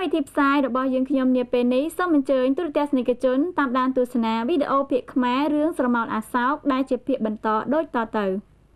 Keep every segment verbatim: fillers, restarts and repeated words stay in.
វិធីផ្សាយរបស់យើងខ្ញុំនាពេលនេះសូមអញ្ជើញទូរទស្សនិកជនតាមដានទស្សនាវីដេអូភាគខ្មែររឿងស្រមោលអាសោកដែលជាភាគបន្តដូចតទៅ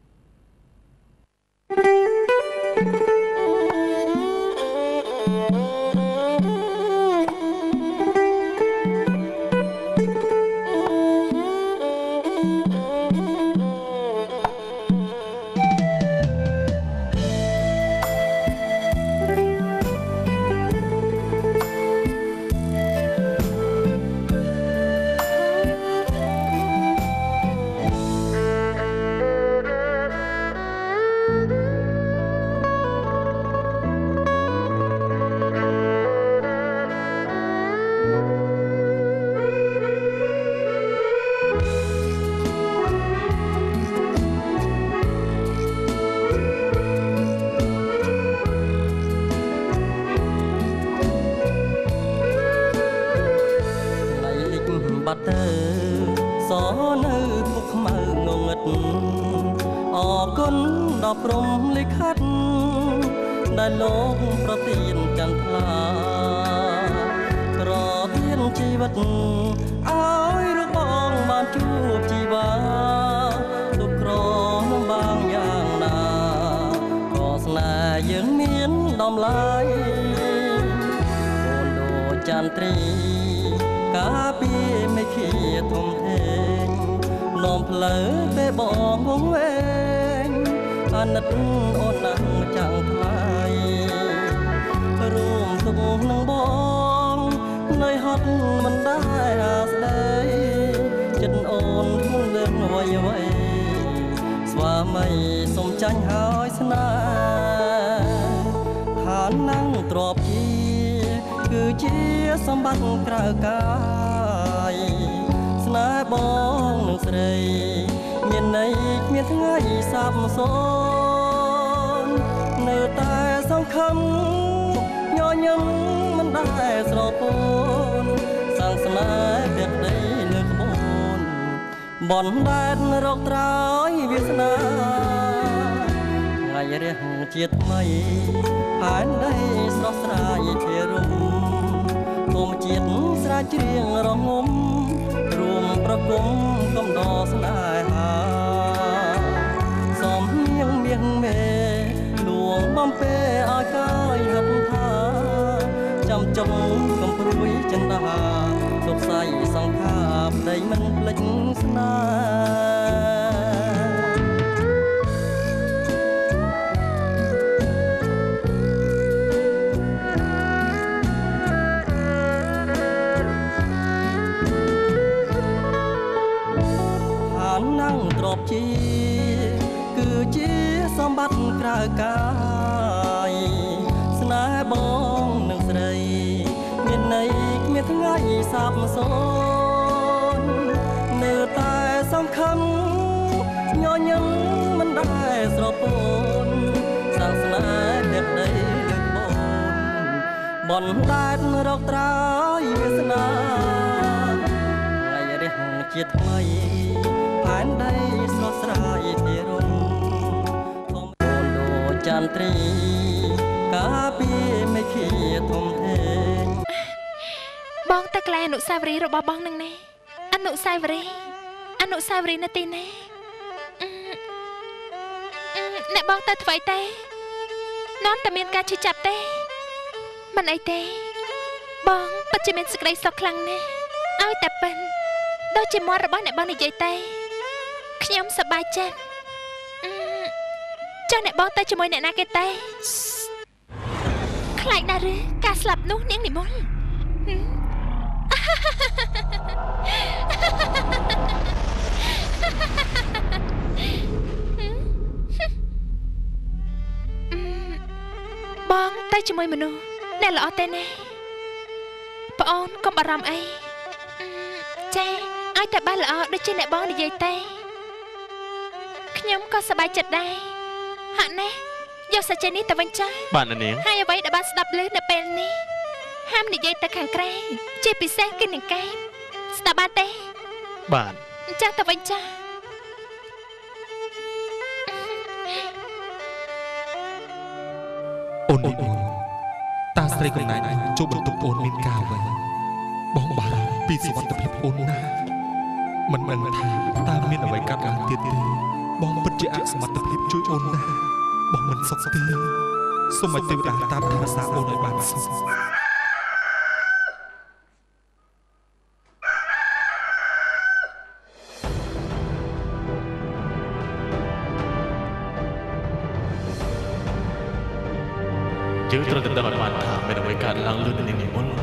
ព្រំលិខិតដែលលោកប្រទានចន្ទថ្លាប្រទានជីវិតឲ្យលោកបងបានជួបជីវ៉ាទុកក្រនឹងបាងយ៉ាងណាក៏ស្នេហ៍យើងមានតម្លៃកូនដូចចន្ទ្រីការពីไม่ឃាធំធេងនាំផ្លូវពេលបងងវែងអាណិតអូនណាស់ចាំងថ្លៃរួមទុកនឹងបងនៅហត់មិនដែរអាស្ដីចិត្តអូនធ្ងន់លឿនវៃវៃស្វាមីសុំចាញ់ហើយស្នេហ៍ហានណាំងទ្របជាគឺជាសម្បត្តិក្រៅកាយស្នេហ៍បងនឹងស្រីមានន័យគ្មានថ្ងៃសាបសូន្យនៅតែសង្ឃឹមញញឹមមិនដែលស្រពោនសាងស្នេហ៍ព្រះដីលើក្បូនបនដែនរកត្រើយវាសនាថ្ងៃរះជាថ្មីផែនដីស្រស់ស្រាយជារំធម្មជាតិស្រាជ្រៀងរងំរួមប្រគំកំដរស្នេហាសំញៀងមៀងមេលួងបំពេឲ្យកាយហិតថាចាំចុងកំព្រួយចិន្តាសុខស័យសង្ខារប្តីមិនភ្លេចស្នេហ៍ណាំងទ្របជាគឺជាសម្បត្តិក្រៅកាយស្នេហ៍បងនឹងស្រីមានន័យគ្មានថ្ងៃសាបសូន្យនៅតែសង្ឃឹមញញឹមមិនដែលស្រពោនសាងស្នេហ៍đẹpដីលើកបូនបនដែនរកត្រើយវាសនាថ្ងៃរះជាថ្មីផែនដីស្រស់ស្រាយជារំធំអូនដូចចន្ទ្រីការពីไม่ឃាធំធេងបងទៅកន្លែងអនុស្សាវរីយ៍របស់បងនឹងណាអនុស្សាវរីយ៍អនុស្សាវរីយ៍នៅទីណាអ្នកបងទៅធ្វើទេនាំតែមានការឈឺចាប់ទេមិនអីទេបងពិតជាមានសេចក្តីសុខខ្លាំងណាស់ឲ្យតែប៉ិនដូចជាមាត់របស់អ្នកបងនិយាយទេខ្ញុំសប្បាយចិត្តចាស់អ្នកបងទៅជាមួយអ្នកណាគេទេខ្លាចណាស់ឬការស្លាប់នោះនាងនិមលបងទៅជាមួយមនុស្សអ្នកល្អទេណាប្អូនកុំបារម្ភអីចាឲ្យតែបានល្អដូចជាអ្នកបងនិយាយទេខ្ញុំក៏សប្បាយចិត្តដែរហាក់ណាស់យកសច្ចៈនេះទៅវិញចាបាទនាងហើយអ្វីដែលបានស្ដាប់ឮនៅពេលនេះហាមនិយាយទៅខាងក្រៅជាពិសេសគឺនឹងកែស្ដាប់បានទេបាទអញ្ចឹងទៅវិញចាអូននិមលតើស្រីកំណាញ់ចូលបន្ទប់អូនមានការវិញបងបារម្ភពីសុខភាពអូនណាមិនមិនថាតើមានអ្វីកើតឡើងទៀតទេបងពិតជាអសមត្ថភាពជួយអូនណាបងមិនសុខទេសូមឲ្យទេវតាតាមថែរក្សាអូនឲ្យបានសុខយើងត្រូវតែដឹងឲ្យបានថាមានអ្វីកើតឡើងលើនាងនិមល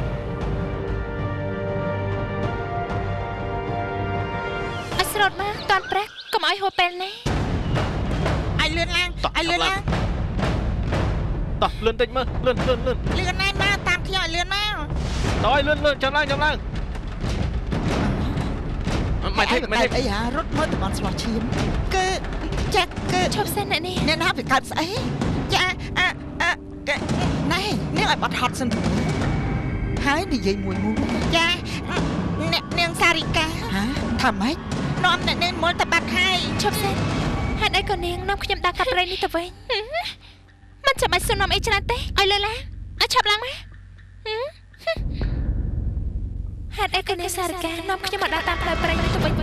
អស្រត់មកតាន់ប្រាក់កុំឲ្យហូរពេលនេះឲ្យលឿនឡើងឲ្យលឿនឡើងតោះលឿនតិចមើលលឿនលឿនលឿនលឿនណាស់មកតាមខ្ញុំឲ្យលឿនមកតោះឲ្យលឿនលឿនចាំឡើងចាំឡើងមិនទេមិនទេអីហ่ารถមើលតំបន់ស្លោះឈាមគឺចាក់គឺឈប់សិនអ្នកនេះអ្នកណាវាកើតស្អីចាអឺអឺណែនាងឲ្យបាត់ហត់សិនហើយនិយាយមួយមួយចាអ្នកនាងសារិកាហ៎ថាម៉េចនាំអ្នកនាងមកទៅបាត់ហើយឈប់សិនហេតុអីក៏នាងនាំខ្ញុំដាក់កាប់ព្រៃនេះទៅវិញមិនចាំបាច់សុំនាំអីច្រើនទេឲ្យលើឡើងឲ្យឆាប់ឡើងមកហេតុអីក៏នាងសារិកានាំខ្ញុំមកដាក់តាមផ្លូវព្រៃនេះទៅវិញ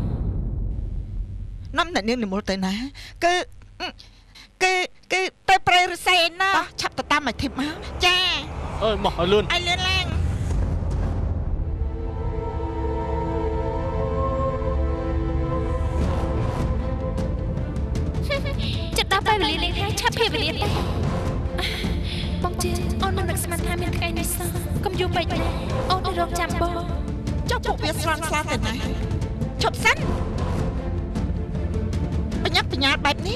នាំអ្នកនាងនិមលទៅណាគឺគឺគឺទៅព្រៃរសេណាឆាប់ទៅតាមមកធីបមកចាអើយមកឲ្យលឿនឲ្យលឿនឡើងចិត្តដល់ពេលវេលាលេងហើយឆាប់ភេទវេលាទេបងជឿអូនមិននឹកស្មានថាមានថ្ងៃនេះសោះកុំយូរពេកណាអូនទៅរកចាំបងចុះពួកវាស្រន់ស្លាទៅណាឈប់សិនបញ្ញាបញ្ញាបែបនេះ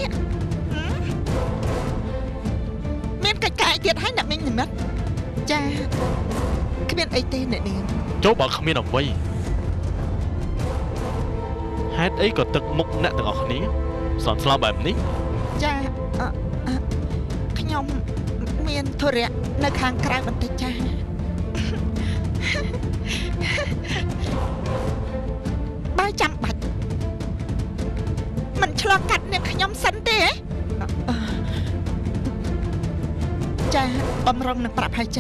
មានកិច្ចការទៀតហើយអ្នកមីងនិមិត្តចាគ្មានអីទេអ្នកនាងចូលបើគ្មានអ្វីហេតុអីក៏ទឹកមុខអ្នកទាំងអស់គ្នាសន្ស្លាប់បែបនេះចាខ្ញុំមានធុរៈនៅខាងក្រៅបន្តិចចាបើចាំបាច់មិនឆ្លងកាត់នាងខ្ញុំសិនទេចាបំរុងនឹងប្រាប់ហើយចា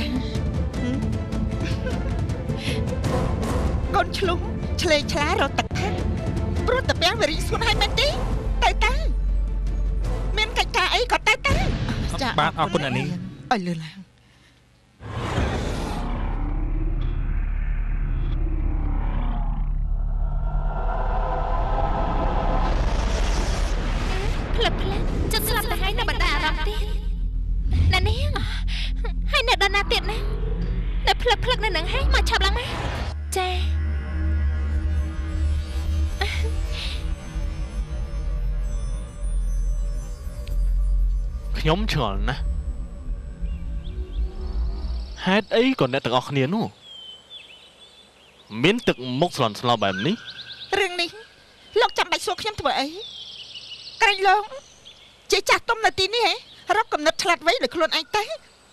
កូនឆ្លុំឆ្លេឆ្លារត់ទឹកផាត់ព្រោះតាពាំងវរីស្រួនហើយមែនទេទៅទៅមានកិច្ចការអីក៏ទៅទៅចាបាទអរគុណអានេះឲ្យលឿនឡើងផ្លឹកផ្លែចិត្តស្លាប់ទៅហើយនៅបណ្ដាអារម្មណ៍ទៀតណានាងហើយនៅដល់ណាទៀតណានៅផ្លឹកផ្លឹកនៅនឹងហើយមកឆាប់ឡើងមកចាខ្ញុំឆ្ងល់ណាស់ហេតុអីក៏អ្នកទាំងអស់គ្នានោះមានទឹកមុខស្លន់ស្លោបែបនេះរឿងនេះលោកចាំបាច់សួរខ្ញុំធ្វើអីក្រែងលោកជាចាស់ទុំនៅទីនេះហ៎រកកំណត់ឆ្លាតវៃដោយខ្លួនឯងទៅ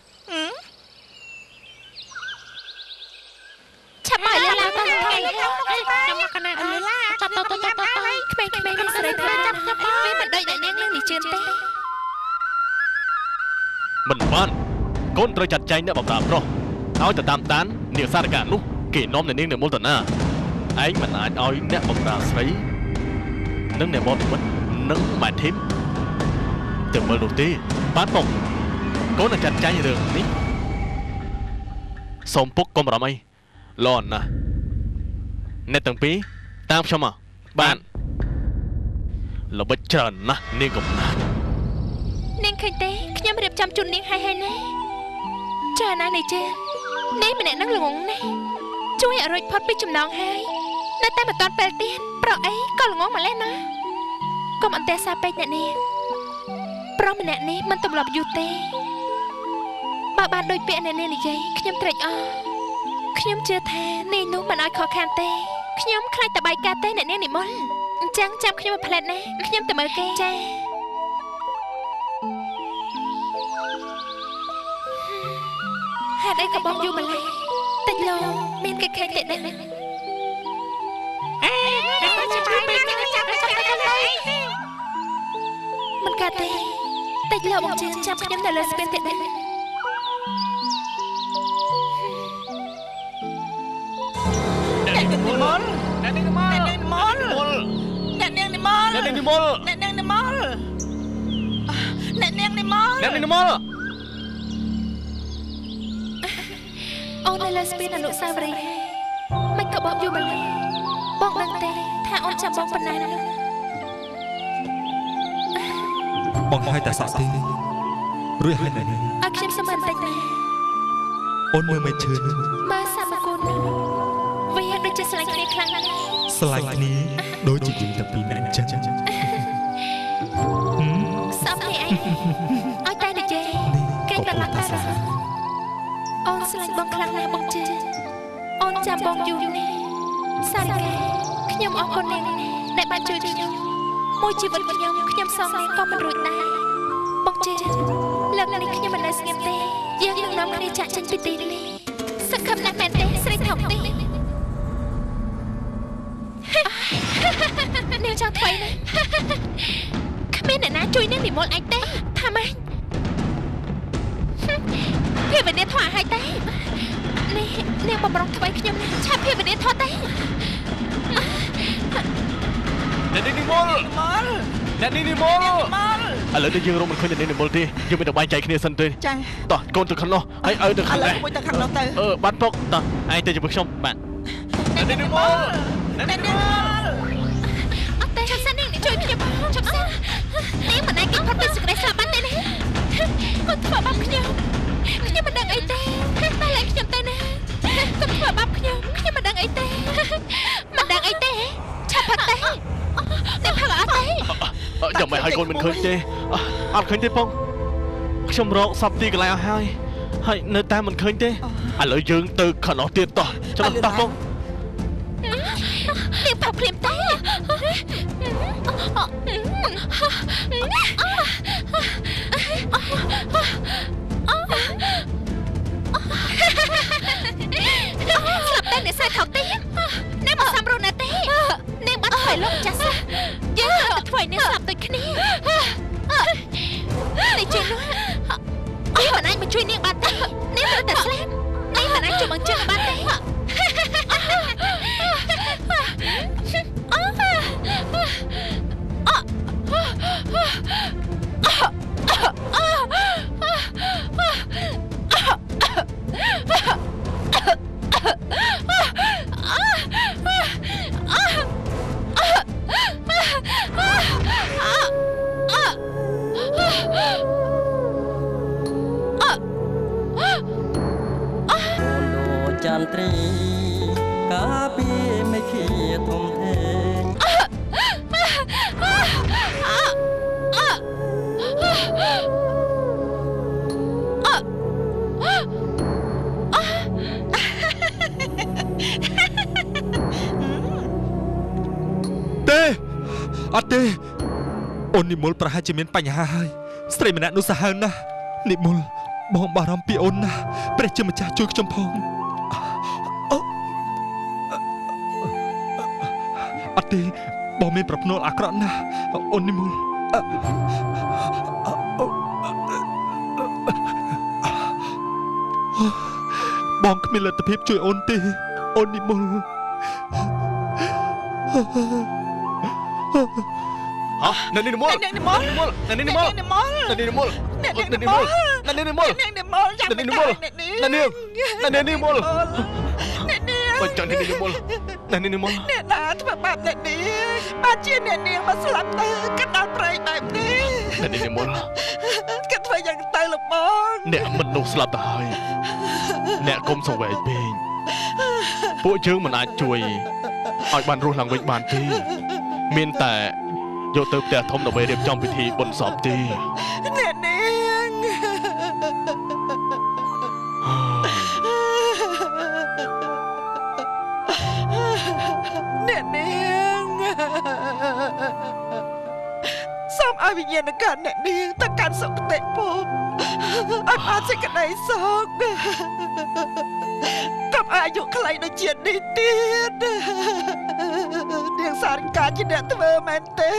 ឆាប់មកឡើងទៅថ្ងៃខ្ញុំមកកណាអើឡាចាប់ទៅទៅចាប់ទៅក្មេងៗនេះស្រីទៅចាប់ចាប់ពេលមិនដូចអ្នកនាងនឹងនេះជឿនទេមិនបានកូនត្រូវចាត់ចែងអ្នកបម្រើប្រុសឲ្យទៅតាមដាននាងសារកានោះគេនាំអ្នកនាងនៅមូលតាណាឯងមិនអាចឲ្យអ្នកបម្រើស្រីនិងអ្នកមកនិមិត្តនិងម៉ែធីមទៅមើលនោះទេបានមកកូននឹងចាត់ចែងរឿងនេះសូមពុកកុំរំអីល្អណាស់អ្នកទាំងពីរតាមខ្ញុំមកបានល្បិចច្រើនណាស់នាងកំណាចនាងឃើញទេខ្ញុំរៀបចំជូននាងហើយហើយណាចាណានេះចានាងម្នាក់នឹងល្ងងណាស់ជួយឲ្យរួចផុតពីចំណងហើយនៅតែមិនតាន់ពេលទៀតប្រុសអីក៏ល្ងងម្ល៉េះណាកុំអន្តេសាពេកអ្នកនាងប្រុសម្នាក់នេះមិនទម្លាប់យូរទេបើបានដូចពាក្យអ្នកនាងនិយាយខ្ញុំត្រេកអរខ្ញុំជឿថានាងនោះមិនឲ្យខកខានទេខ្ញុំខ្លាចតបាយកាទេអ្នកនាងនិមលអញ្ចឹងចាំខ្ញុំមកផ្លែតណាខ្ញុំទៅមើលគេចាហេតុអីក៏បងយូរម្ល៉េះតិចលោមានគេខេកទេដែរអេចាំចាំពេលចាំចាំមិនកាទេតិចលោបងជឿចាំខ្ញុំនៅលើស្ពានទេដែរនាងនិមលអ្នកនាងនិមលអ្នកនាងនិមលអ្នកនាងនិមលអ្នកនាងនិមលអ្នកនាងនិមលអ្នកនាងនិមលអ្នកនាងនិមលអូននៅលើស្ពានអនុស្សាវរីយ៍មិនក៏បបយូរម្ល៉េះបងដឹងទេថាអូនចាំបងប៉ុណ្ណានោះបងឲ្យតែសក់ទេរួចហើយណែនេះឲ្យខ្ញុំសុំបន្តិចណាអូនមើលមិនឈឺនោះមើលសាមគុណវាដូចជាស្រឡាញ់គ្នាខ្លាំងណាស់ស្រឡាញ់គ្នាដូចជាយើងតែពីរនាក់អញ្ចឹងសាប់នេះអីឲ្យតែនិយាយគេក៏ឡាក់ដែរអូនស្រឡាញ់បងខ្លាំងណាស់បងជឿអូនចាំបងយូរណាស់សារីកាខ្ញុំអរគុណនាងដែលបានជួយខ្ញុំមួយជីវិតខ្ញុំខ្ញុំសងនាងក៏មិនរួចដែរបងជឿលើកនេះខ្ញុំមិននៅស្ងៀមទេយើងនឹងនាំគ្នាចាក់ចេញពីទីនេះសង្ឃឹមណាស់មែនទេស្រីថោកទេនាងចង់ធ្វើណាគ្មានអ្នកណាជួយនាងនិមលអញទេថាម៉េចភាពវិនិច្ឆ័យធေါ်ឲ្យទេនេះនាងបំរុងធ្វើខ្ញុំណាឆាប់ភាពវិនិច្ឆ័យធေါ်ទេអ្នកនាងនិមលអ្នកនាងនិមលឥឡូវនេះយើងរកមិនឃើញអ្នកនាងនិមលទេយើងមានតែបែងចែកគ្នាសិនទេចាតោះកូនទៅខាងនោះហើយឲ្យទៅខាងនេះមួយទៅខាងនោះទៅអឺបានពុកតោះឯងទៅជាមួយខ្ញុំបាទអ្នកនាងនិមលអ្នកនាងនិមលអត់ទេចាំសិននាងជួយខ្ញុំចាំសិននាងមិនអាចគេផុតពីសេចក្តីស្លាប់បានទេណាគាត់ធ្វើបាបខ្ញុំខ្ញុំមិនដឹងអីទេតែឡើងខ្ញុំទេណាគាត់ធ្វើបាបខ្ញុំខ្ញុំមិនដឹងអីទេមិនដឹងអីទេឆាប់ផុតទេតែផឹកអត់ទេចាំមិនឲ្យកូនមិនឃើញទេអត់ឃើញទេបងខ្ញុំរកសពទីកន្លែងអស់ហើយហើយនៅតែមិនឃើញទេឥឡូវយើងទៅខាងនោះទៀតតោះចាំតោះបងនាងផឹកព្រាមទេស្លាប់តែអ្នកសាយថោកទេនាងមិនសមរម្យណាស់ទេនាងបាត់ថយលោកចាស់យើងត្រូវតែធ្វើឲ្យនាងស្លាប់ដូចគ្នាតែជួយនោះនាងមិនអាចមកជួយនាងបានទេនាងត្រូវតែស្លាប់នាងមិនអាចជួយមកជួយបានទេចន្ទ្រីកាពីไม่เครียดធំធេទេអត់ទេអូននិមលប្រហែលជាមានបញ្ហាហើយស្រីម្នាក់នោះសាហាវណាស់និមលបងបារម្ភពីអូនណាស់ព្រះជាម្ចាស់ជួយខ្ញុំផងអត់ទេបងមានប្រភ្នាល់អាក្រក់ណាស់អូននិមលបងគ្មានលទ្ធភាពជួយអូនទេអូននិមលហ៎អ្នកនាងនិមលអ្នកនាងនិមលអ្នកនាងនិមលអ្នកនាងនិមលអ្នកនាងនិមលអ្នកនាងនិមលអ្នកនាងនិមលអ្នកនាងនិមលអ្នកនាងអ្នកនាងនិមលអ្នកនាងបើចង់អ្នកនាងនិមលអ្នកនាងនិមលអ្នកណាធ្វើបាបអ្នកនាងបានជាអ្នកនាងមកស្លាប់ទៅកាត់ដល់ព្រៃបែបនេះអ្នកនាងនិមលកាត់ធ្វើយ៉ាងទៅលោកបងអ្នកមិននោះស្លាប់ទៅហើយអ្នកកុំសង្វេគពេកពួកយើងមិនអាចជួយឲ្យបានរស់ឡើងវិញបានទេមានតែយកទៅផ្ទះធំដើម្បីរៀបចំពិធីបុណ្យសពទេអ្នកនាងអ្នកនាងសូមឲ្យវិញ្ញាណក្ខន្ធអ្នកនាងទៅកាន់សុគតិភពឲ្យបានសេចក្តីសុខកុំអាយុខ្លីដូចជានេះទៀតនាងសារិកាជាអ្នកធ្វើមែនទេ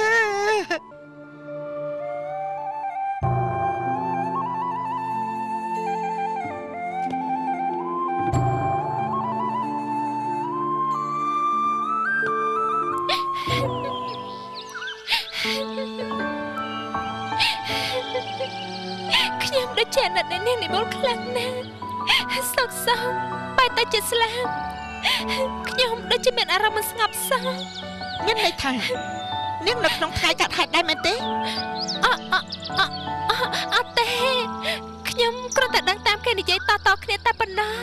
អាណិតនាងនិមលខ្លាំងណាស់សោកសៅបែរតែជាស្លាប់ខ្ញុំដូចជាមានអារម្មណ៍មិនស្ងប់សោកមានន័យថានាងនៅក្នុងថ្ងៃចាត់ហេតុដែរមែនទេអអអអត់ទេខ្ញុំគ្រាន់តែដឹងតាមគេនិយាយតតគ្នាតែប៉ុណ្ណោះ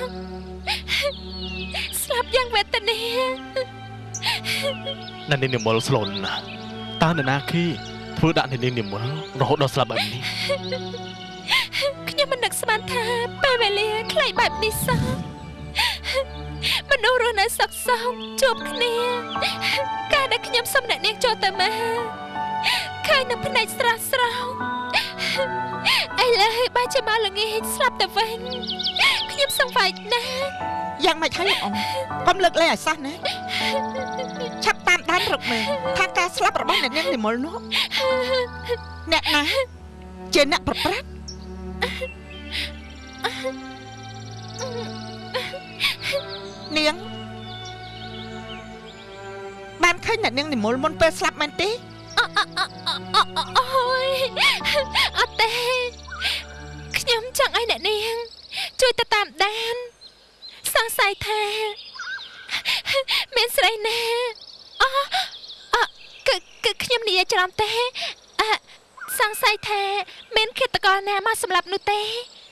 ស្លាប់យ៉ាងវេទនានាងនិមលស្លូនណាស់តើនរណាគីធ្វើដាក់នាងនិមលរហូតដល់ស្លាប់បែបនេះខ្ញុំមិននឹកស្មានថាពេលវេលាខ្លីបែបនេះសោះមនុស្សរស់នៅសុខសោកជួបគ្នាកាលដែលខ្ញុំសុំអ្នកនាងចូលទៅមកឃើញនឹងភ្នែកស្រស់ស្រោងឥឡូវបើជាមកល្ងាចស្លាប់ទៅវិញខ្ញុំសង្វេគណាស់យ៉ាងម៉េចហើយលោកអ៊ំកុំលើកលែងឲ្យសោះណាឆាប់តាមដានរកមើលថាការស្លាប់របស់អ្នកនាងនិមលនោះអ្នកណាជាអ្នកប្រព្រឹត្តនាងបានឃើញអ្នកនាងនិមលមុនពេលស្លាប់មែនទេអូយអត់ទេខ្ញុំចង់ឲ្យអ្នកនាងជួយទៅតាមដានសង្ស័យថាមានស្រីណាអូអគឺគឺខ្ញុំនិយាយច្រឡំទេអសង្ស័យថាមានឃាតករណាមកសម្លាប់នោះទេ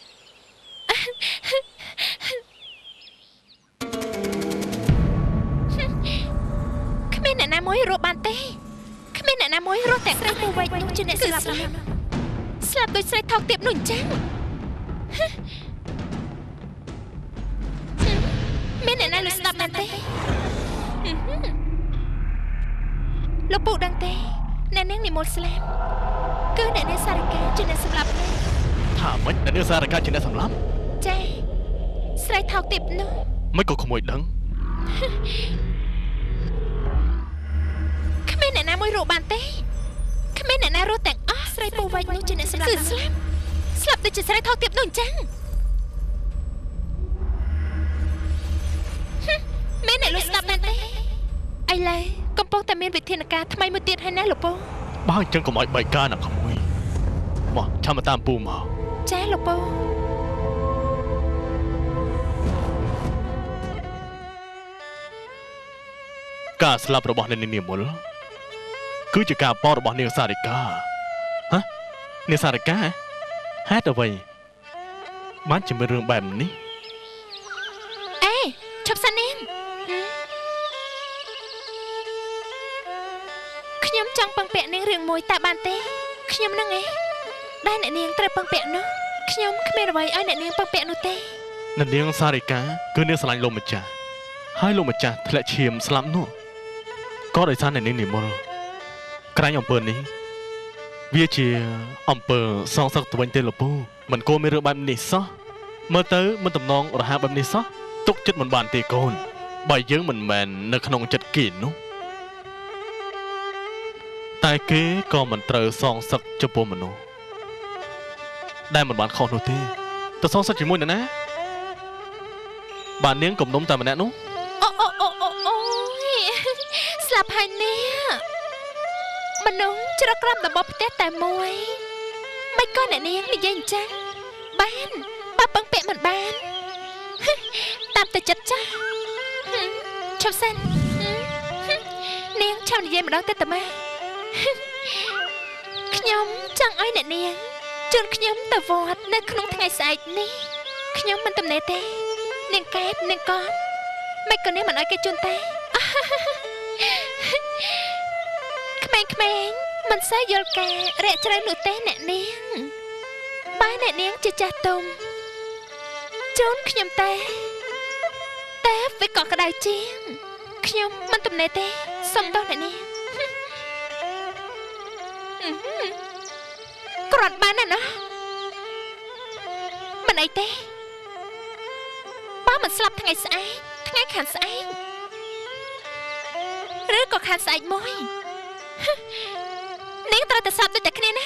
គ្មានអ្នកណាមួយរស់បានទេគ្មានអ្នកណាមួយរស់តែស្រីពូវែកនោះជាអ្នកស្លាប់ស្លាប់ដោយស្រីថោកទាបនោះអញ្ចឹងមានអ្នកណាលឺស្ដាប់មែនទេលោកពូដឹងទេអ្នកនាងនិមលស្លាប់គឺអ្នកនាងសារិកាជាអ្នកសម្លាប់ថាម៉េចអ្នកនាងសារិកាជាអ្នកសម្លាប់ចាស្រីថោកទាបនោះមិនក៏ក្មួយដឹងគ្មានអ្នកណាមួយរស់បានទេគ្មានអ្នកណារស់ទាំងអស់ស្រីពូវែកនោះជាអ្នកស្លាប់គឺស្លាប់ស្លាប់ដូចជាស្រីថោកទាបនោះអញ្ចឹងមានអ្នកលួចស្ដាប់មែនទេឥឡូវកំពុងតែមានវិធានការថ្មីមួយទៀតហើយណាលោកពូបើអញ្ចឹងកុំឲ្យបែកការណាក្មួយមកឆាប់មកតាមពូមកចាលោកពូការស្លាប់របស់អ្នកនាងនិមលគឺជាការប៉របស់នាងសារិកាហ៎នាងសារិកាហេតុអ្វីបានជាមានរឿងបែបនេះអេឈប់សិននាងខ្ញុំចង់ពឹងពាក់នាងរឿងមួយតែបានទេខ្ញុំនឹងឯងដែលអ្នកនាងត្រូវពឹងពាក់នោះខ្ញុំគ្មានអ្វីឲ្យអ្នកនាងពឹងពាក់នោះទេអ្នកនាងសារិកាគឺនាងស្រឡាញ់លោកម្ចាស់ហើយលោកម្ចាស់ធ្លាក់ឈាមស្លាប់នោះក៏ដោយសារអ្នកនាងនិមលក្រែងអំពើនេះវាជាអំពើសងសឹកទៅវិញទេលោកពូមិនគួរមានរឿងបែបនេះសោះមើលទៅមិនតំណងរហ័សបែបនេះសោះទុកចិត្តមិនបានទេកូនបើយើងមិនមែននៅក្នុងចិត្តគេនោះតែគេក៏មិនត្រូវសងសឹកចំពោះមនុស្សដែលមិនបានខុសនោះទេទៅសងសឹកជាមួយអ្នកណាបាននាងគំនុំតែម្នាក់នោះអូអូអូអូអូស្លាប់ហើយនេះមនុស្សច្រកក្រំដំបផ្ទះតែមួយមិនក៏អ្នកនាងនិយាយអញ្ចឹងបានបើពឹងពាក់មិនបានតាមតែចិត្តចាស់ឈប់សិននាងឆាប់និយាយម្ដងទៅតាម៉ែខ្ញុំចង់ឲ្យអ្នកនាងជូនខ្ញុំទៅវត្តនៅក្នុងថ្ងៃស្អែកនេះខ្ញុំមិនទំនេរទេនាងកែបនាងកនមិនក៏នាងមិនឲ្យគេជូនទេក្មេងៗមិនសូវយល់ការរាក់ជ្រៅនោះទេអ្នកនាងបើអ្នកនាងជាចាស់ទុំជូនខ្ញុំតែតែវាក៏ក្តៅជាងខ្ញុំមិនទំនេរទេសុំទោសអ្នកនាងគ្រាន់បានណាស់ណាមិនអីទេបើមិនស្លាប់ថ្ងៃស្អែកថ្ងៃខាងស្អែកឬក៏ខាងស្អែកមួយនាងត្រូវតែស្លាប់ដូចតែគ្នាណា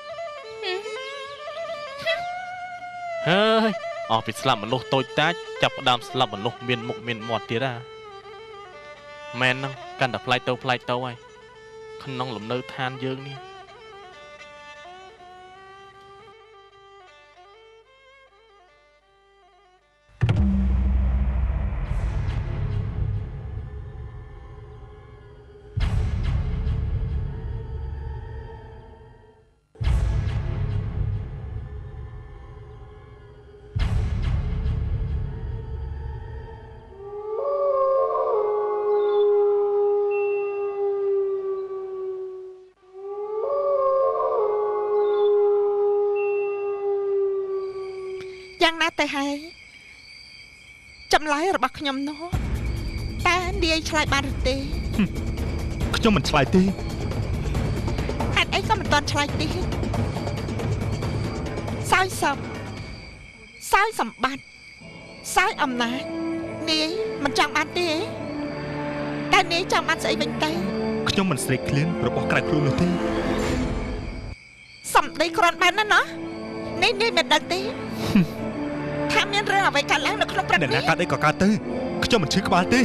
ហើយអស់ពីស្លាប់មនុស្សតូចតាចចាប់ផ្ដើមស្លាប់មនុស្សមានមុខមានមាត់ទៀតហ่าមែនហ្នឹងកាន់តែផ្លែកទៅផ្លែកទៅហើយក្នុងលំនៅឋានយើងនេះទៅហើយចម្លើយរបស់ខ្ញុំនោះតើនាយឆ្លើយបានឬទេខ្ញុំមិនឆ្លើយទេហេតុអីក៏មិនទាន់ឆ្លើយទេសោយសំសោយសម្បត្តិសោយអំណាចនាយមិនចង់បានទេតែនាយចង់បានស្អីវិញទៅខ្ញុំមិនស្រេកឃ្លានរបស់ក្រៅខ្លួននោះទេសំដីគ្រាន់បានណាស់ណោះនាយនាយមិនដឹងទេថាមានរឿងអ្វីកើតឡើងនៅក្នុងព្រឹកនេះអ្នកណាកើតអីក៏កើតទៅខ្ញុំមិនឈឺក្បាលទេ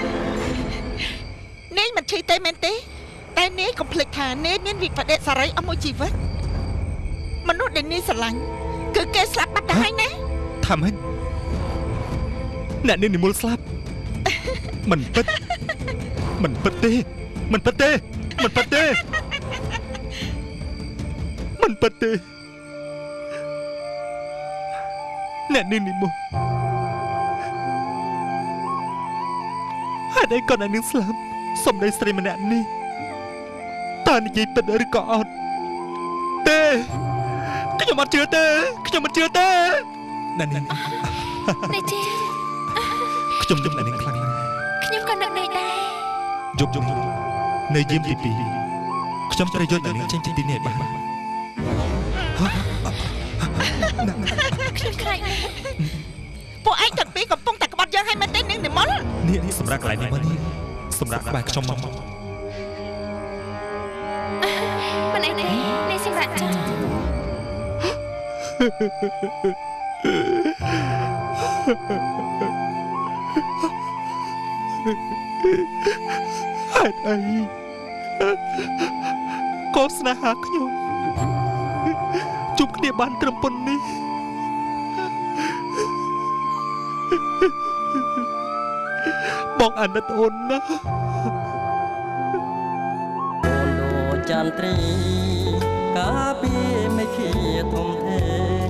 នាយមិនឈឺទេមែនទេតែនាយកុំភ្លេចថានាយមានវិបត្តិសារីអស់មួយជីវិតមនុស្សដែលនាយស្រឡាញ់គឺគេស្លាប់បាត់ទៅហើយណាថាម៉េចអ្នកនាងនិមលស្លាប់មិនពិតមិនពិតទេមិនពិតទេមិនពិតទេមិនពិតទេអ្នកនាងនិមលហេតុអីក៏អ្នកនាងស្លាប់សំដីស្រីម្នាក់នេះតើនិយាយពិតឬក៏អត់ទេខ្ញុំអត់ជឿទេខ្ញុំមិនជឿទេអ្នកនាងអ្នកជេខ្ញុំយំអ្នកនាងខ្លាំងណាស់ខ្ញុំក៏នឹកន័យដែរយប់យប់នៅយាមទីពីរខ្ញុំត្រូវយកអ្នកនាងចេញពីទីនេះបានខ្ញុំខ្លាចពួកឯងទាំងពីរកំពុងតែក្បត់យើងឲ្យមែនទេនាងនិមលនេះនេះសម្រាប់កន្លែងនេះមកនេះសម្រាប់ក្បែរខ្ញុំមកមិនអីទេនេះសម្រាប់ចាហេតុអីក៏ស្នេហាខ្ញុំជួបគ្នាបានត្រឹមប៉ុណ្នេះបងអាណិតអូនណាអូនដូចចន្ទ្រីកាពីមិនខៀធំធេង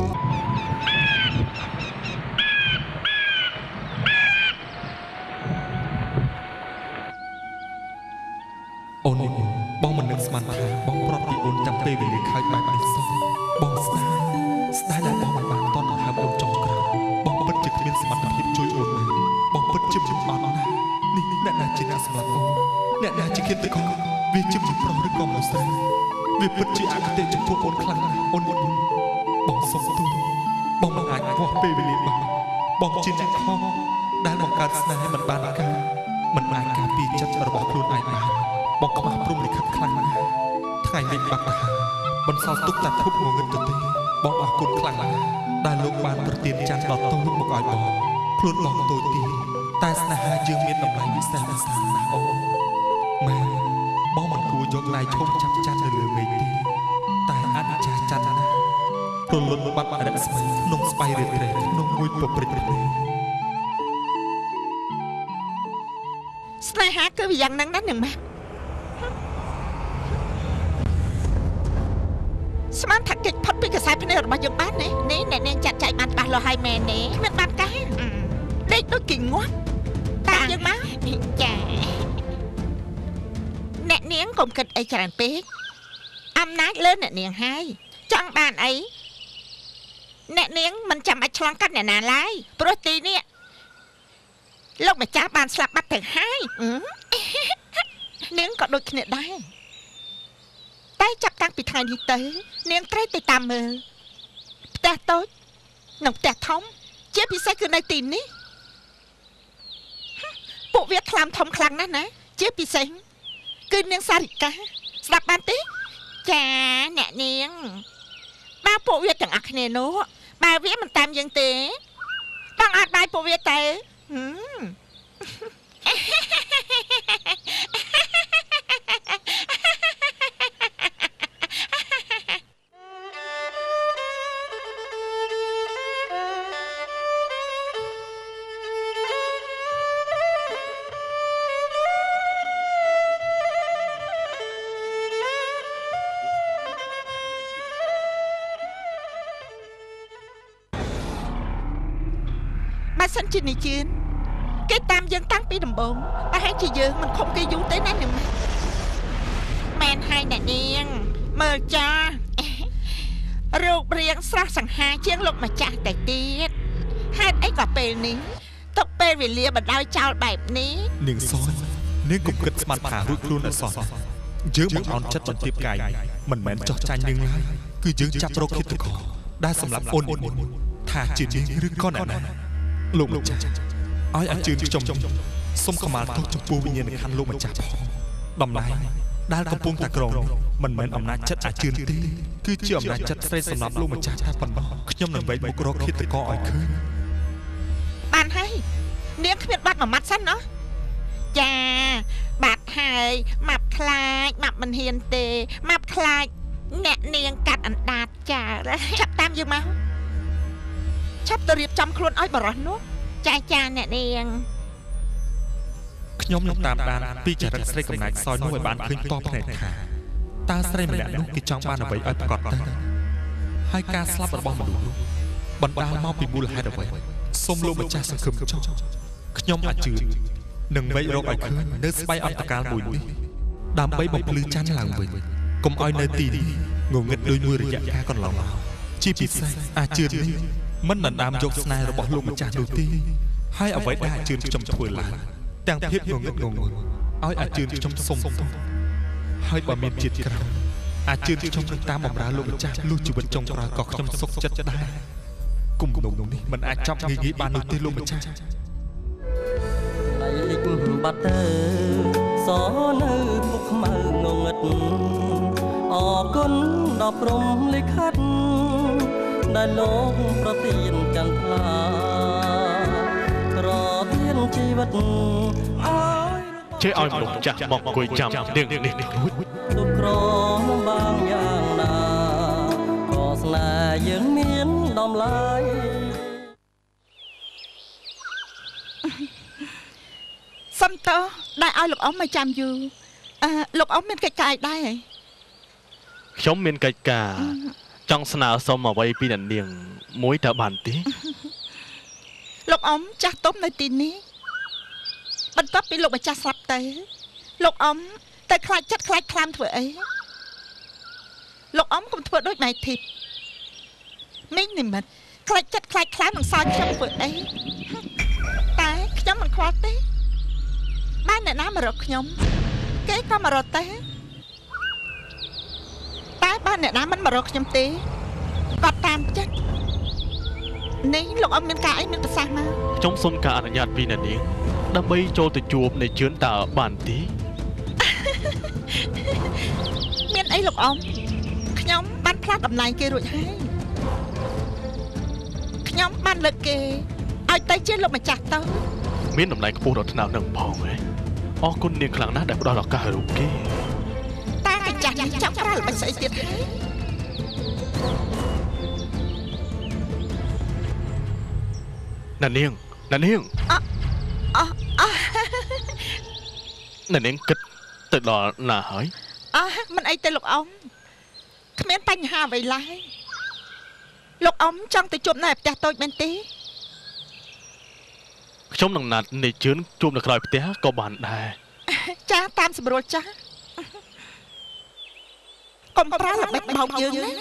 អូននេះបងមិននឹកស្មានថាបងប្រាប់ពីអូនចាំពេលវេលាខើចបែបនេះសោះបងស្ដាយស្ដាយដែលបងមិនបានតន់ទៅហើបអូនចុងក្រោយបងពិតជាគ្មានសមត្ថភាពជួយអូនទេបងពិតជាមិនបានណានេះអ្នកណាជាអ្នកសម្លាប់អូនអ្នកណាជាគិតទៅក៏វាជាមនុស្សប្រុសឬក៏មនុស្សស្រីវាពិតជាអគតិចំពោះអូនខ្លាំងណាស់អូនបងសុំទោសបងមិនអាចវាស់ពេលវេលាបានបងជាអ្នកខុសដែលបង្កើតស្នេហ៍មិនបានការមិនអាចការពារចិត្តរបស់ខ្លួនឯងបានបងខ្មាស់ព្រំលិខិតខ្លាំងណាស់ថ្ងៃនេះបាត់ទៅហើយបន្សល់ទុកតែភពងងឹតទៅទេបងអរគុណខ្លាំងណាស់ដែលលោកបានប្រទានច័ន្ទដល់តូចមកឲ្យបងខ្លួនបងតូចទីតែស្នេហាយើងមានតម្លៃពិសេសណាស់ណាអូម៉ែបងមិនគួរយកដៃឈប់ចាប់ច័ន្ទនៅលើមេឃទេតែអនិច្ចាច័ន្ទណារលត់បាត់រស្មីក្នុងស្បៃរេត្រេក្នុងមួយប្រព្រឹត្តនេះស្នេហាគឺយ៉ាងហ្នឹងណានឹងម៉ែស្មានថាកិច្ចផុតពីខ្សែភ្នែករបស់យើងបាននេះនេះអ្នកនាងចាត់ចែងបានច្បាស់លាស់ហើយមែនទេគ្មានបានកាដេកដូចគេងាប់តាមយើងមកចាអ្នកនាងកុំគិតអីច្រើនពេកអំណាចលើអ្នកនាងហើយចង់បានអីអ្នកនាងមិនចាំបាច់ឆ្លងកាត់អ្នកណាឡើយព្រោះទីនេះលោកម្ចាស់បានស្លាប់បាត់ទៅហើយនាងក៏ដូចគ្នាដែរតែចាប់តាំងពីថ្ងៃនេះទៅនាងត្រូវទៅតាមមើលផ្ទះតូចនិងផ្ទះធំជាពិសេសគឺនៅទីនេះពួកវាខ្លាំធំខ្លាំងណាស់ណាជាពិសេសគឺនាងសារិកាស្ដាប់បានទេចាអ្នកនាងបើពួកវាទាំងអស់គ្នានោះបើវាមិនតាមយើងទេបងអាចបាយពួកវាទៅបើសិនជានិយាយគេតាមយើងតាំងពីដំបូងតែហេតុជាយើងមិនខំគេយូរទេណានាងមែនហើយអ្នកនាងមើលចារូបរាងស្រស់សង្ហាជាងលោកម្ចាស់តែទៀតហេតុអីក៏ពេលនេះទុកពេលវេលាបណ្ដោយចោលបែបនេះនាងសននាងកុំគិតស្មានថារួចខ្លួនអសោះយើងបង្អន់ចិត្តបន្ទាបកាយមិនមែនចោះចាញ់នាងឡើយគឺយើងចាប់រកឃាតករដែលសម្រាប់អូនមុនថាជានាងឬក៏អ្នកណាលោកម្ចាស់ឲ្យអញ្ជើញខ្ញុំសូមខមាទោសចំពោះវិញ្ញាណក្ខន្ធលោកម្ចាស់ផងដំណែងដែលកំពុងតែក្រងមិនមែនអំណាចចិត្តអញ្ជើញទេគឺជាអំណាចចិត្តស្រីសម្រាប់លោកម្ចាស់តែប៉ុណ្ណោះខ្ញុំនឹងវែកមុខរកឃាតករឲ្យឃើញបានហើយនាងគ្មានបាត់មួយម៉ាត់សិនណាចាបាត់ហើយម៉ាប់ខ្លាចម៉ាប់មិនហ៊ានទេម៉ាប់ខ្លាចអ្នកនាងកាត់អណ្ដាតចាចាប់តាមយើងមកឆាប់ទៅរៀបចំខ្លួនឲ្យបរោះនោះចាចាអ្នកនាងខ្ញុំនឹងតាមដានពីចរិតស្រីកំណាចសោយនោះឲ្យបានឃើញតបភ្នែកថាតើស្រីម្នាក់នោះគេចង់បានអ្វីឲ្យប្រកបទៅហើយការស្លាប់របស់មនុស្សនោះបណ្ដាលមកពីមូលហេតុអ្វីសូមលោកម្ចាស់សង្ឃឹមចុះខ្ញុំអាចជឿនឹងវែករកឲ្យឃើញនៅស្បៃអន្តកាលមួយនេះដើម្បីបំភ្លឺច័ន្ទឡើងវិញកុំឲ្យនៅទីនេះងងឹតដោយមួយរយៈកាលកន្លងមកជាពិសេសអាជឿននេះមិនដណ្ដើមយកស្នេហ៍របស់លោកម្ចាស់នោះទេហើយអ្វីដែលអាជឿនខ្ញុំធ្វើឡើងទាំងភាពងងឹតងងុលឲ្យអាជឿនខ្ញុំសុំទោសហើយបើមានជាតិក្រោយអាជឿនខ្ញុំនឹងតាមបម្រើលោកម្ចាស់លុះជីវិតចុងក្រោយក៏ខ្ញុំសុខចិត្តដែរគុំក្នុងនេះមិនអាចចាប់ងាយងាយបាននោះទេលោកម្ចាស់ឡៃលិចបាត់ទៅសនៅពុកខ្មៅងងឹតអរគុណដល់ព្រំលិខិតដែលលោកប្រទានចន្ទថ្លាប្រទានជីវិតឲ្យចេះឲ្យមនុស្សចាស់មកអង្គុយចាំនាងនេះនេះរួចទុកក្របានយ៉ាងណាក៏ស្នេហ៍យើងមានដំឡៃសំតោដែលឲ្យលោកអ៊ំមកចាំយូរអឺលោកអ៊ំមានកិច្ចការអីដែរហ៎ខ្ញុំមានកិច្ចការចង់ស្នើសុំអ្វីពីអ្នកនាងមួយតើបានទេលោកអ៊ំចាស់ទុំនៅទីនេះបន្ទាប់ពីលោកម្ចាស់ស្លាប់ទៅលោកអ៊ំទៅខ្លាចចិត្តខ្លាចខ្លាំធ្វើអីលោកអ៊ំកុំធ្វើដូចម៉ែធីបមីងនិមិត្តខ្លាចចិត្តខ្លាចខ្លាំនឹងសោយខ្ញុំធ្វើអីតែខ្ញុំមិនខ្វល់ទេបានអ្នកណាមករកខ្ញុំគេក៏មករកតែតែបានអ្នកណាមិនមករកខ្ញុំទេគាត់តាមចិត្តនេះលោកអ៊ំមានការអីមានប្រសាសន៍មកខ្ញុំសូមការអនុញ្ញាតពីអ្នកនាងដើម្បីចូលទៅជួបនៃជឿនតើបានទេមានអីលោកអ៊ំខ្ញុំបានផ្លាស់តំណែងគេរួចហើយខ្ញុំបានលើកគេឲ្យទៅជាលោកម្ចាស់ទៅមានតំណែងខ្ពស់ដល់ថ្នាក់នឹងផងហ៎អរគុណនាងខ្លាំងណាស់ដែលផ្ដល់ឱកាសឲ្យរូបគេតាកញ្ចាស់នេះចង់ប្រើល្បិចស្អីទៀតហើយណានាងណានាងអអអណានាងគិតទៅដល់ណាហើយអើមិនអីទេលោកអ៊ំគ្មានបញ្ហាអ្វីឡើយលោកអ៊ំចង់ទៅជួបនៅផ្ទះតូចមែនទេខ្ញុំនឹងណាត់នៃជឿនជួបនៅក្រោយផ្ទះក៏បានដែរចាតាមស្រួលចាកុំប្រើល្បិចបោកយើងណា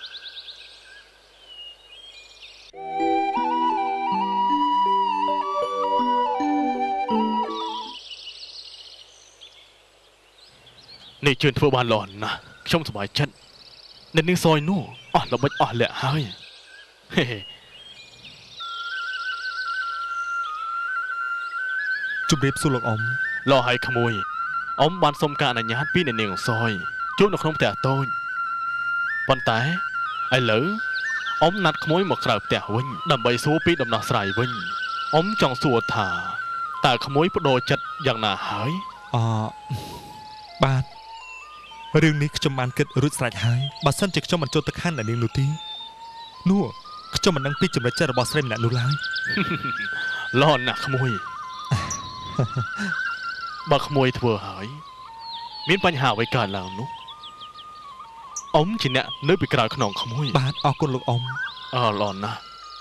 នេះជឿនធ្វើបានល្អណាស់ខ្ញុំសប្បាយចិត្តអ្នកនាងសយនោះអស់ល្បិចអស់លាក់ហើយជម្រាបសួរលោកអ៊ំលោហើយក្មួយអ៊ំបានសុំការអនុញ្ញាតពីអ្នកនាងសយជួបនៅក្នុងផ្ទះតូចប៉ុន្តែឥឡូវអ៊ំណាត់ក្មួយមកក្រៅផ្ទះវិញដើម្បីសួរពីដំណោះស្រាយវិញអ៊ំចង់សួរថាតើក្មួយបដូរចិត្តយ៉ាងណាហើយអបាទរឿងនេះខ្ញុំបានគិតរួចស្រេចហើយបើសិនជាខ្ញុំមិនចូលទៅខាងអ្នកនាងនោះទេនោះខ្ញុំមិនដឹងពីចំណុចចិត្តរបស់ស្រីម្នាក់នោះឡើយល្អណាស់ក្មួយបើក្មួយធ្វើហើយមានបញ្ហាអ្វីកើតឡើងនោះអ៊ំជាអ្នកនៅពីក្រោយខ្នងក្មួយបាទអរគុណលោកអ៊ំអរល្អណាស់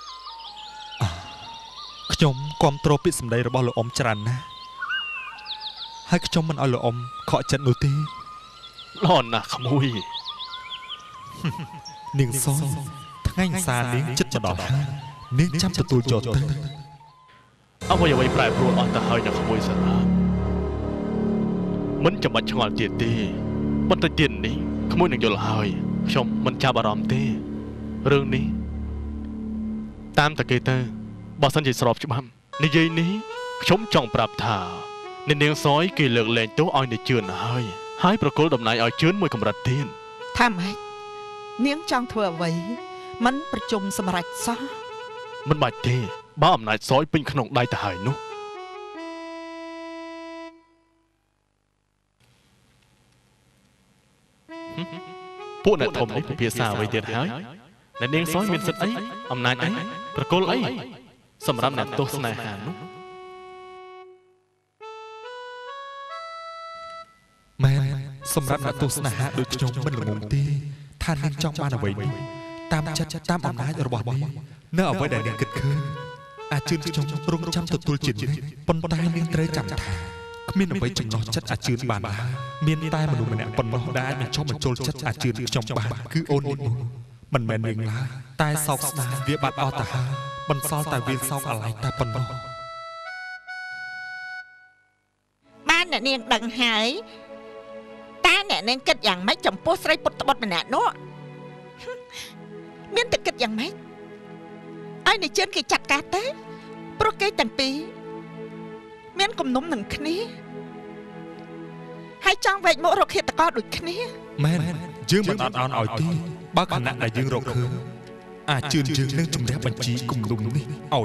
ខ្ញុំគាំទ្រពាក្យសម្ដីរបស់លោកអ៊ំច្រើនណាស់ហើយខ្ញុំមិនឲ្យលោកអ៊ំខកចិត្តនោះទេល្អណាស់ក្មួយនាងសថ្ងៃសានាងចិត្តមកដល់ហើយនាងចាំទទួលយកទៅអ្វីអ្វីប្រែប្រួលអស់ទៅហើយនៅក្មួយសាឡាមិនចាំបាច់ឆ្ងល់ទៀតទេបន្តិចទៀតនេះក្មួយនឹងយល់ហើយខ្ញុំមិនចាប់អារម្មណ៍ទេរឿងនេះតាមតែគេទៅបើសិនជាស្របច្បាប់និយាយនេះខ្ញុំចង់ប្រាប់ថាអ្នកនាងសយគេលើកលែងទោសឲ្យអ្នកជឿនហើយហើយប្រគល់តំណែងឲ្យជឿនមួយកម្រិតទៀតថាម៉េចនាងចង់ធ្វើអ្វីមិនប្រជុំសម្រេចសោះមិនបាច់ទេបើអំណាចសយពេញក្នុងដៃទៅហើយនោះពួកអ្នកធំនេះពិភាក្សាអ្វីទៀតហើយអ្នកនាងសយមានសិទ្ធិអីអំណាចអីប្រគល់អីសម្រាប់អ្នកទោសស្នេហានោះមែនសម្រាប់អ្នកទោសស្នេហាដូចខ្ញុំមិនល្ងងទេថានាងចង់បានអ្វីនោះតាមចិត្តតាមអំណាចរបស់នាងនៅអ្វីដែលនាងគិតឃើញអាជឿនខ្ញុំរងចាំទទួលជានិច្ចប៉ុន្តែនាងត្រូវចាំថាគ្មានអ្វីចំណោះចិត្តអាជឿនបានឡើយមានតែមនុស្សម្នាក់ប៉ុណ្ណោះដែលអាចបញ្ចុះបញ្ចូលចិត្តអាជឿនខ្ញុំបានគឺអូននេះមិនមែននាងឡើយតែសោកស្ដាយវាបាត់អស់ទៅហើយបន្សល់តែវាសោកអាឡ័យតែប៉ុណ្ណោះបានអ្នកនាងដឹងហើយតែអ្នកនាងគិតយ៉ាងម៉េចចំពោះស្រីពុតត្បុតម្នាក់នោះមានតែគិតយ៉ាងម៉េចឲ្យអ្នកជឿនគេចាត់ការទៅព្រោះគេទាំងពីរមានគំនុំនឹងគ្នាហើយចង់វែកមករកឃាតករដូចគ្នាមែនយើងមិនអត់អន់ឲ្យទេបើខណៈដែលយើងរកឃើញអាចជឿនយើងនឹងជំនះបញ្ជីគំនុំនេះឲ្យអស់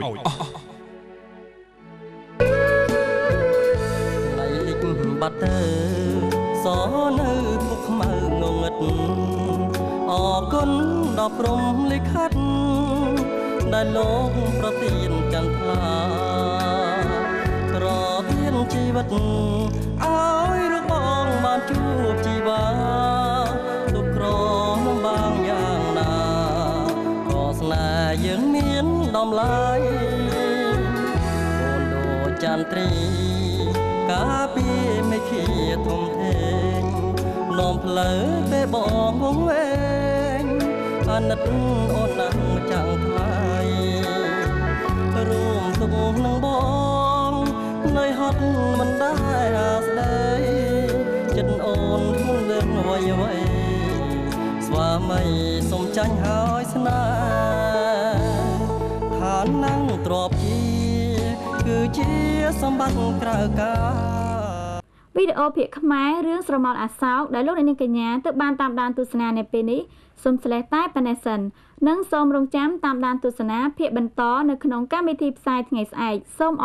ឡៃលិចបាត់ទៅសនៅពុកខ្មៅងងឹតអរគុណដល់ព្រំលិខិតដែលលោកប្រទានចន្ទថ្លាប្រទានជីវិតឲ្យរបងបានជួបជីវ៉ាទុកក្របានយ៉ាងណាក៏ស្នេហ៍យើងមានតម្លៃអូនដូចចន្ទ្រីការពីไม่ឃាធំធេងនាំផ្លូវទៅបងវងវែងអាណិតអូនណាស់ចាំងថ្លៃរួមទុកនឹងបងនៅហត់មិនដែរអាស្ដីចិត្តអូនធ្ងន់លើអ្វីអ្វីស្វាមីសុំចាញ់ហើយស្នេហ៍ឋាននឹងទ្របជាគឺជាសម្បត្តិក្រៅកាវីដេអូភាគខ្មែររឿងស្រមោលអាសោកដែលលោកអ្នកនាងកញ្ញាទើបបានតាមដានទស្សនានៅពេលនេះសូមស្លេះតែប៉ុណ្ណេះសិននិងសូមរងចាំតាមដានទស្សនាភាគបន្តនៅក្នុងកម្មវិធីផ្សាយថ្ងៃស្អែកសូមអ